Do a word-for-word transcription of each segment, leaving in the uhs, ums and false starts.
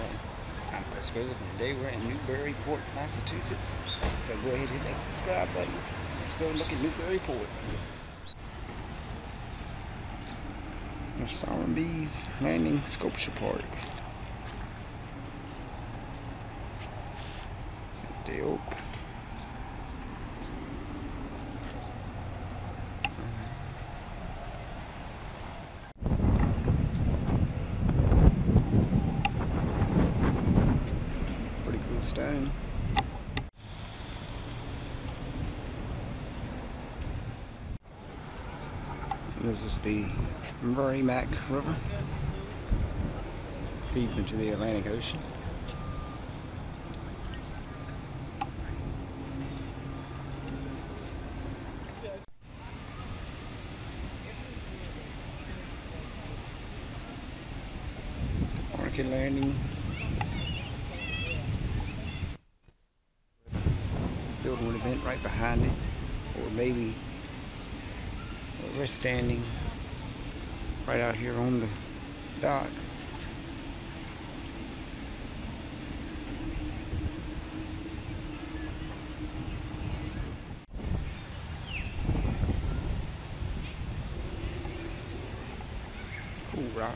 everyone. I'm Chris Grizzard, and today we're in Newburyport, Massachusetts. So go ahead and hit that subscribe button. Let's go and look at Newburyport. There's Siren Bees Landing Sculpture Park. There's the oak. Stone. This is the Merrimack River. Feeds into the Atlantic Ocean. Market Landing. Building an event right behind it, or maybe we're standing right out here on the dock. Cool rock.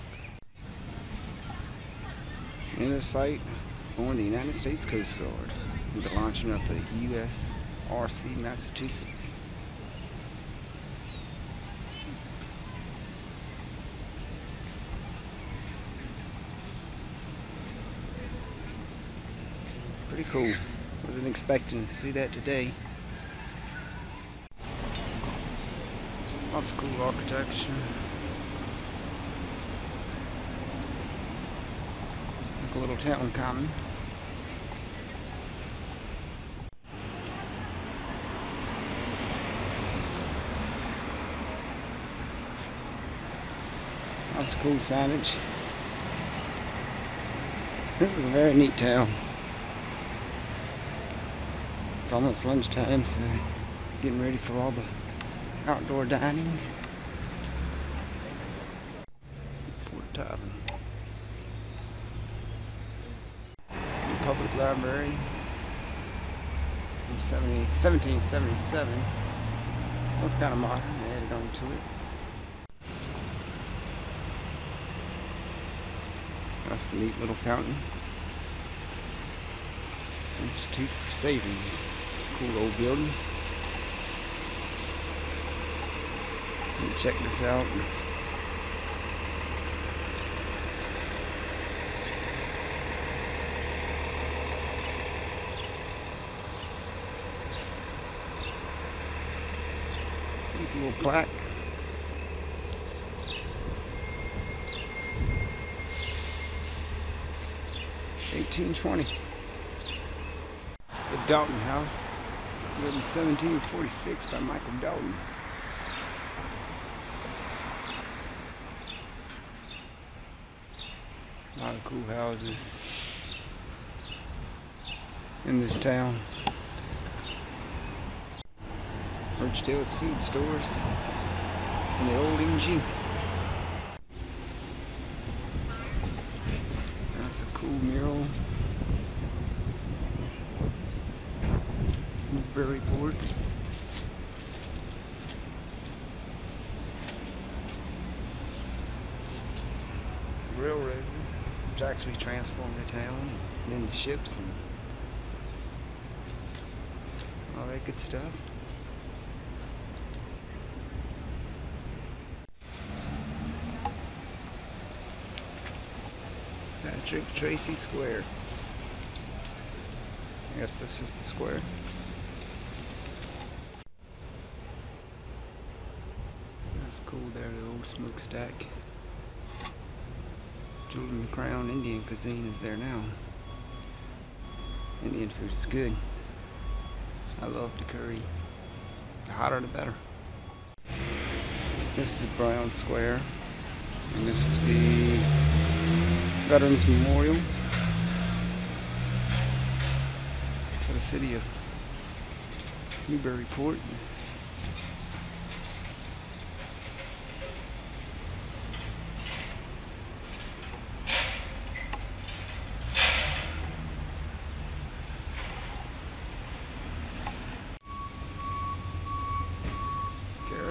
In this site is going the United States Coast Guard. The launching of the U S R C Massachusetts. Pretty cool. Wasn't expecting to see that today. Lots of cool architecture. Like a little town common. Lots of cool signage. This is a very neat town. It's almost lunchtime, so getting ready for all the outdoor dining. Fort Tavern. The public library from seventeen seventy-seven. Looks kind of modern. They added on to it. That's a neat little fountain. Institute for Savings. Cool old building. Let me check this out. There's a little plaque. eighteen twenty. The Dalton House, built in seventeen forty-six by Michael Dalton. A lot of cool houses in this town. Birchdale's food stores and the old M G. That's a cool mural. Newburyport. Railroad, which actually transformed the town and into ships and all that good stuff. Patrick Tracy Square. I guess this is the square. That's cool there, the old smokestack. Jewel in the Crown Indian Cuisine is there now. Indian food is good. I love the curry. The hotter the better. This is Brown Square. And this is the Veterans Memorial for the city of Newburyport.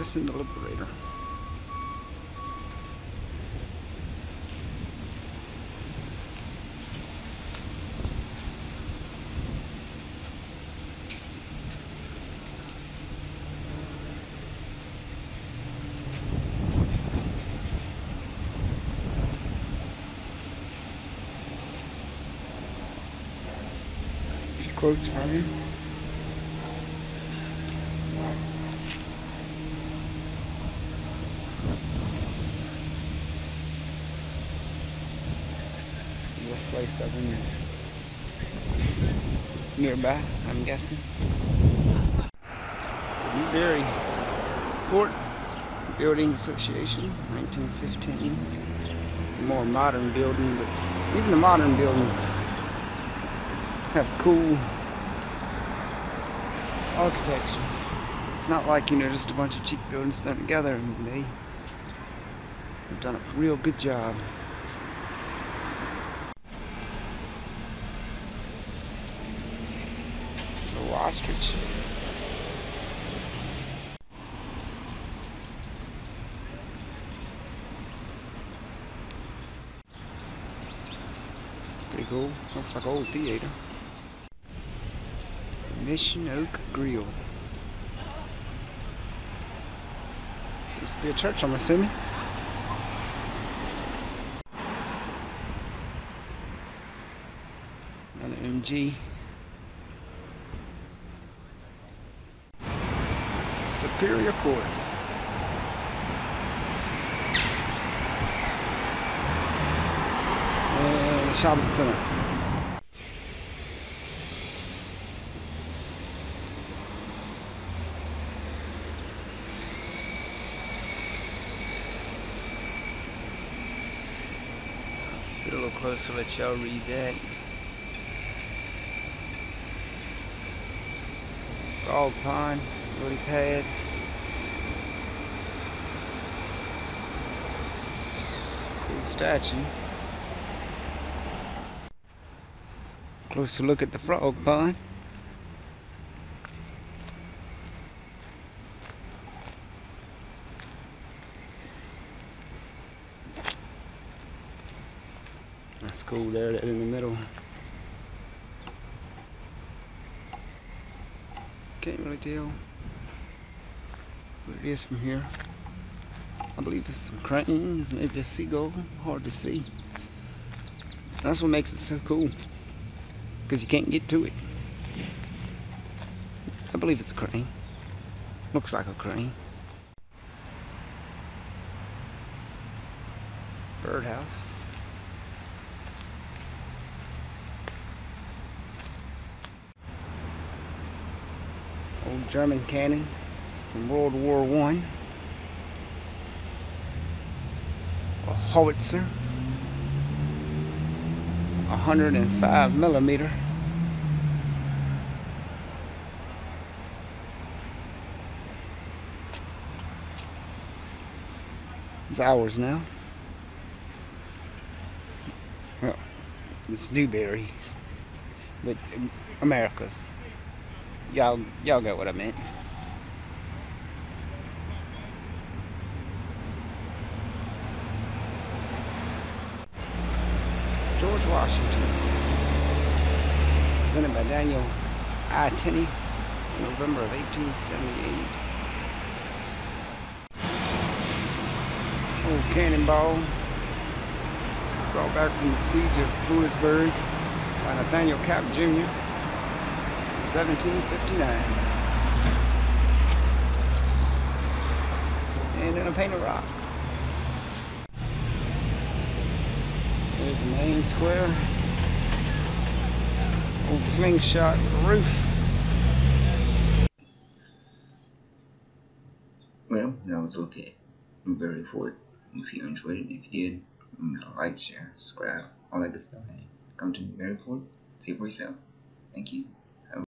Garrison the Liberator. A few quotes from him. Place of him is nearby, I'm guessing. The Newburyport Building Association, nineteen fifteen. More modern building, but even the modern buildings have cool architecture. It's not like, you know, just a bunch of cheap buildings thrown together. I mean, they have done a real good job. Ostrich. Pretty cool. Looks like an old theater. Mission Oak Grill. Used to be a church, I'm assuming. Another M G. Superior Court. And shopping center. Get a little closer, let y'all read that. Frog pond. Lily pads. Cool statue. Closer look at the frog pond. That's cool there, that in the middle. Can't really tell what it is from here. I believe it's some cranes, maybe a seagull, hard to see. That's what makes it so cool, because you can't get to it. I believe it's a crane. Looks like a crane. Birdhouse. Old German cannon from World War One. A howitzer, one hundred five millimeter. It's ours now. Well, it's Newbury's, but America's. Y'all, y'all got what I meant. George Washington, presented by Daniel I. Tenney in November of eighteen seventy-eight. Old cannonball, brought back from the siege of Louisburg by Nathaniel Cap Junior seventeen fifty-nine. And in a painted rock. There's the main square. Old slingshot roof. Well, that was okay. Newburyport. If you enjoyed it, if you did, like, share, subscribe, all that good stuff. Come to Newburyport, see it for yourself. Thank you.